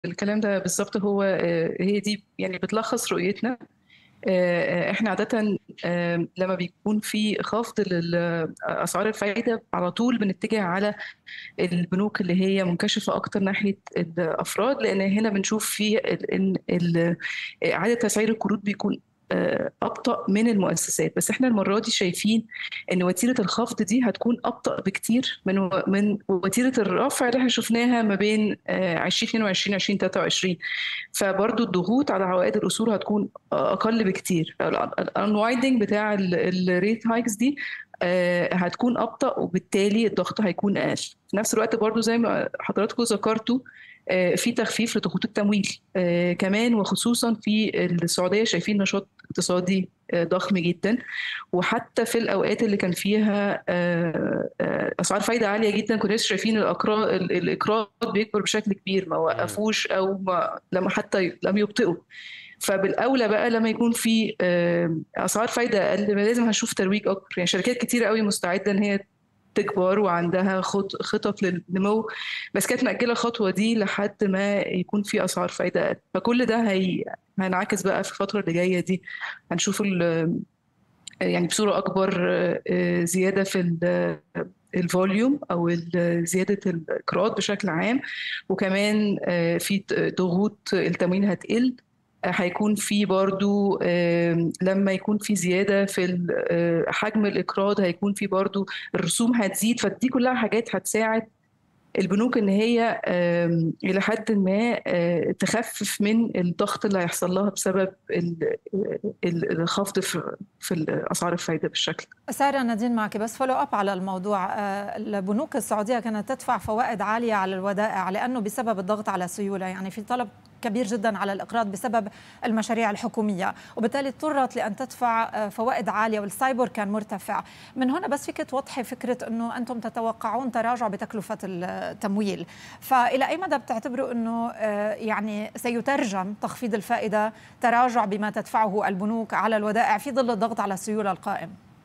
الكلام ده بالظبط. هو هي دي يعني بتلخص رؤيتنا. احنا عادة لما بيكون في خفض لأسعار الفايدة على طول بنتجه على البنوك اللي هي منكشفة أكتر ناحية الأفراد، لأن هنا بنشوف في إن عادة تسعير القروض بيكون أبطأ من المؤسسات. بس احنا المرة دي شايفين إن وتيرة الخفض دي هتكون أبطأ بكتير من وتيرة الرفع اللي احنا شفناها ما بين 2022 2023. فبرضو الضغوط على عوائد الأصول هتكون أقل بكتير. الانوايدنج بتاع الريت هايكس دي هتكون أبطأ، وبالتالي الضغط هيكون أقل. في نفس الوقت برضو زي ما حضراتكم ذكرتوا في تخفيف لضغوط التمويل كمان، وخصوصا في السعودية شايفين نشاط اقتصادي ضخم جدا. وحتى في الأوقات اللي كان فيها أسعار فايدة عالية جدا كنا لسه شايفين الإقراض بيكبر بشكل كبير، ما وقفوش أو ما لما حتى لم يبطئوا. فبالاولى بقى لما يكون في اسعار فايده اقل لازم هنشوف ترويج اكتر. يعني شركات كتيره قوي مستعده ان هي تكبر وعندها خطط للنمو، بس كانت مأجله الخطوه دي لحد ما يكون في اسعار فايده اقل. فكل ده هينعكس بقى في الفتره اللي جايه دي. هنشوف يعني بصوره اكبر زياده في الفوليوم او زياده الاقراض بشكل عام. وكمان في ضغوط التموين هتقل. هيكون في برضو لما يكون في زيادة في حجم الإقراض هيكون في برضو الرسوم هتزيد. فدي كلها حاجات هتساعد البنوك إن هي إلى حد ما تخفف من الضغط اللي هيحصل لها بسبب الخفض في أسعار الفايدة بالشكل. سارة نادين معك، بس فولو أب على الموضوع. البنوك السعودية كانت تدفع فوائد عالية على الودائع لأنه بسبب الضغط على السيولة، يعني في طلب كبير جدا على الإقراض بسبب المشاريع الحكومية، وبالتالي اضطرت لأن تدفع فوائد عالية والسايبر كان مرتفع. من هنا بس فيك توضحي فكرة أنه أنتم تتوقعون تراجع بتكلفة التمويل، فإلى أي مدى بتعتبروا أنه يعني سيترجم تخفيض الفائدة تراجع بما تدفعه البنوك على الودائع في ظل الضغط على السيولة القائم؟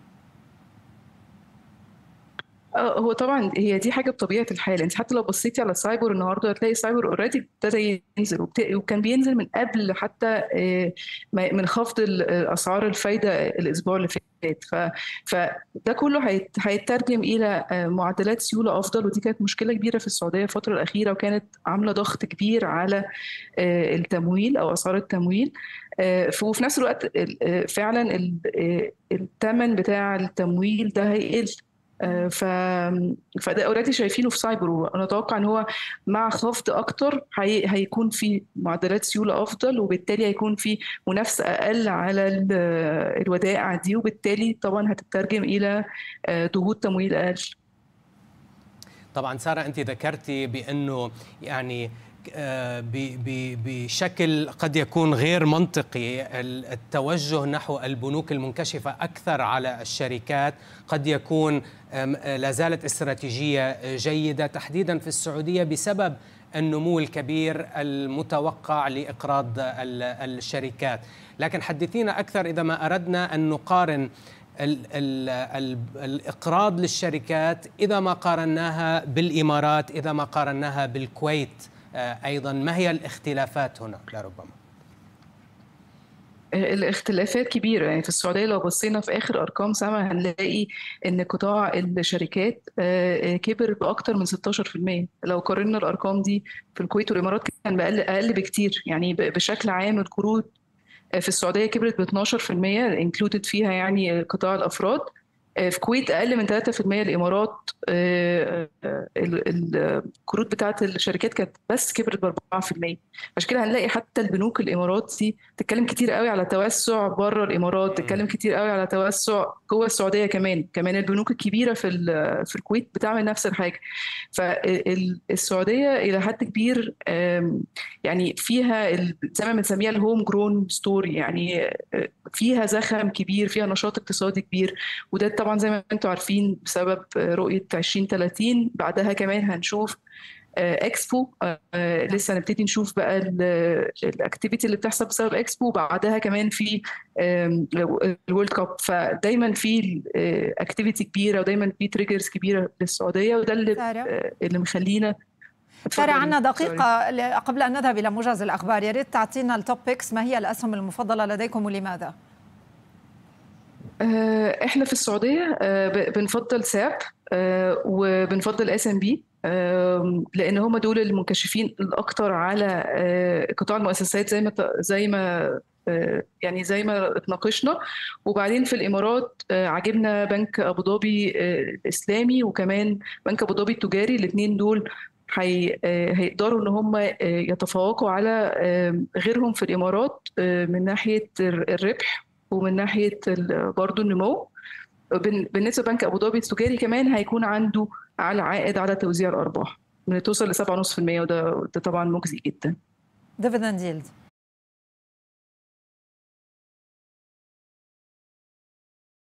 هو طبعا هي دي حاجه بطبيعه الحال. انت حتى لو بصيتي على السايبر النهارده هتلاقي السايبر اوريدي ابتدى ينزل، وكان بينزل من قبل حتى من خفض اسعار الفايده الاسبوع اللي فات. فده كله هيترجم الى معدلات سيوله افضل، ودي كانت مشكله كبيره في السعوديه الفتره الاخيره، وكانت عامله ضغط كبير على التمويل او اسعار التمويل. وفي نفس الوقت فعلا الثمن بتاع التمويل ده هيقل. فده اوريدي شايفينه في سايبر، وانا اتوقع ان هو مع خفض اكتر هيكون في معدلات سيوله افضل، وبالتالي هيكون في منافسه اقل على الودائع دي، وبالتالي طبعا هتترجم الى ضغوط تمويل اقل. طبعا سارة، انت ذكرتي بانه يعني بشكل قد يكون غير منطقي التوجه نحو البنوك المنكشفة أكثر على الشركات قد يكون لا زالت استراتيجية جيدة تحديدا في السعودية بسبب النمو الكبير المتوقع لإقراض الشركات. لكن حدثينا أكثر إذا ما أردنا أن نقارن الإقراض للشركات إذا ما قارناها بالإمارات، إذا ما قارناها بالكويت أيضا، ما هي الاختلافات هنا لربما؟ الاختلافات كبيرة. يعني في السعودية لو بصينا في آخر أرقام سنة هنلاقي إن قطاع الشركات كبر بأكتر من 16%. لو قارنا الأرقام دي في الكويت والإمارات كان أقل بكتير. يعني بشكل عام القروض في السعودية كبرت ب 12%، انكلودد فيها يعني قطاع الأفراد. في الكويت أقل من 3%. الإمارات القروض بتاعت الشركات كانت بس كبرت ب 4%. عشان كده هنلاقي حتى البنوك الإماراتي تتكلم كتير قوي على توسع بره الإمارات، تتكلم كتير قوي على توسع جوه السعودية. كمان البنوك الكبيرة في الكويت بتعمل نفس الحاجة. فالسعودية إلى حد كبير يعني فيها زي ما بنسميها الهوم جرون ستوري، يعني فيها زخم كبير، فيها نشاط اقتصادي كبير. وده طبعا زي ما انتم عارفين بسبب رؤية 2030. بعدها كمان هنشوف اكسبو، لسه هنبتدي نشوف بقى الاكتيفيتي اللي بتحصل بسبب اكسبو، وبعدها كمان في الورلد كاب. فدايما في اكتيفيتي كبيره، ودايما في تريجرز كبيره للسعوديه، وده اللي مخلينا سارة عنا دقيقة قبل أن نذهب إلى موجز الأخبار، يا ريت تعطينا التوبكس، ما هي الأسهم المفضلة لديكم ولماذا؟ احنا في السعودية بنفضل ساب وبنفضل S&P، لأن هم دول المنكشفين الأكتر على قطاع المؤسسات زي ما اتناقشنا. وبعدين في الإمارات عجبنا بنك أبو ظبي الإسلامي، وكمان بنك أبو ظبي التجاري. الاثنين دول هيقدروا ان هم يتفوقوا على غيرهم في الامارات من ناحيه الربح ومن ناحيه برضو النمو. بالنسبه لبنك ابو ظبي التجاري كمان هيكون عنده على عائد على توزيع الارباح توصل ل 7.5%، وده طبعا مجزي جدا. ديفيدند ييلد